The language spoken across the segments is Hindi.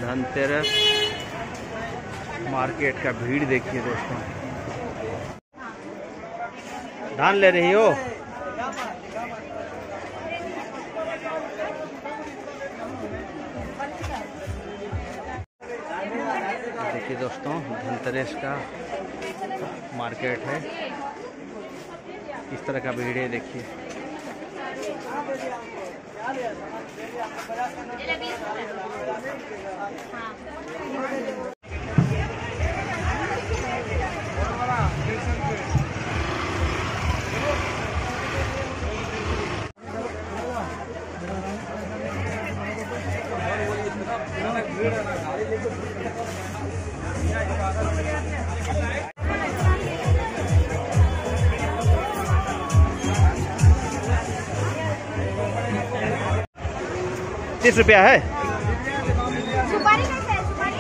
धनतेरस मार्केट का भीड़ देखिए दोस्तों। धान ले रही हो? देखिए दोस्तों, धनतेरस का मार्केट है, इस तरह का भीड़ है। देखिए ₹30 है। सुपारी कैसे है? सुपारी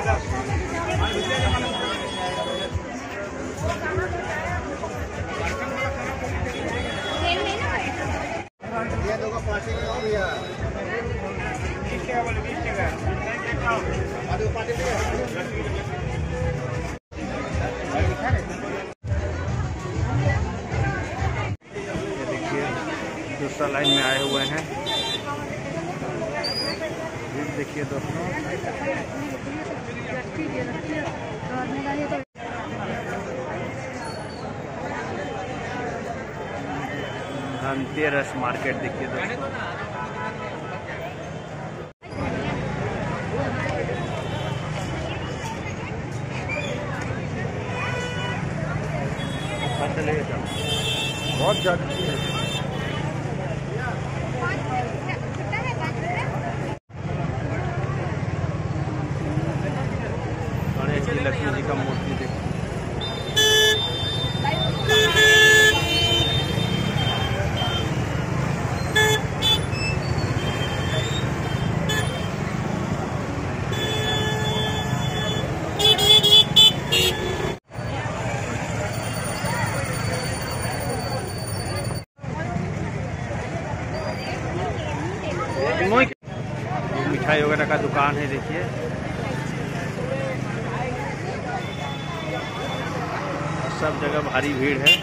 ये देखिए दूसरा लाइन में आए हुए हैं। देखिए दोस्तों, धनतेरस मार्केट देखिए दोस्तों। बहुत ज़्यादा लक्ष्मी जी का मूर्ति देखिए। मिठाई वगैरह का दुकान है। देखिए सब जगह भारी भीड़ है।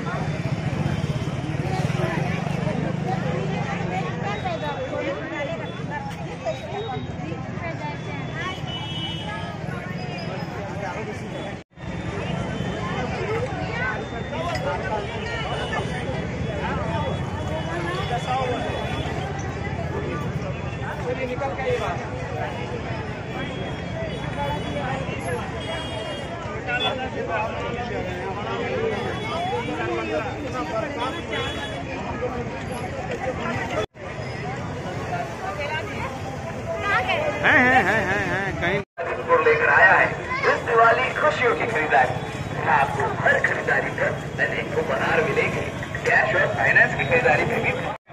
हैं कहीं लेकर आया है इस दिवाली खुशियों की खरीदारी। आपको हर खरीदारी पर अनेक उपहार मिलेंगे। कैश और फाइनेंस की खरीदारी में भी